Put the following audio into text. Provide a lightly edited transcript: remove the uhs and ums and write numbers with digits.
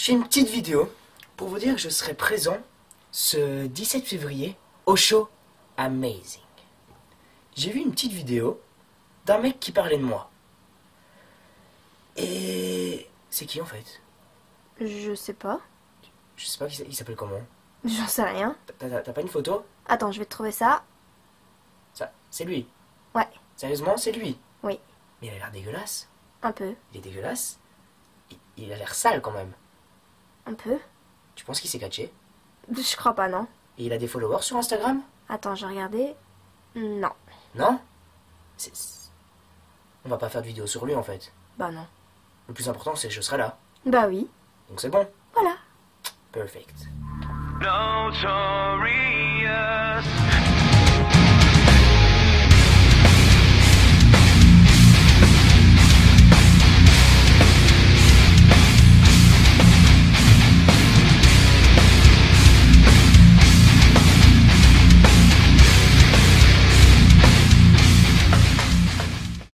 fais une petite vidéo pour vous dire que je serai présent ce 17 février au show Amazing. J'ai vu une petite vidéo d'un mec qui parlait de moi. Et c'est qui en fait? Je sais pas. Je sais pas, il s'appelle comment? J'en sais rien. T'as pas une photo? Attends, je vais te trouver ça. Ça, c'est lui. Ouais, Sérieusement, c'est lui. oui, Mais il a l'air dégueulasse. un peu. Il est dégueulasse. Il a l'air sale quand même. Un peu. Tu penses qu'il s'est catché? Je crois pas, non. Et il a des followers sur Instagram? Attends, j'ai regardé. Non. Non? On va pas faire de vidéo sur lui en fait. Bah non. Le plus important c'est que je serai là. Bah oui. Donc c'est bon. Voilà. Perfect. Notorious.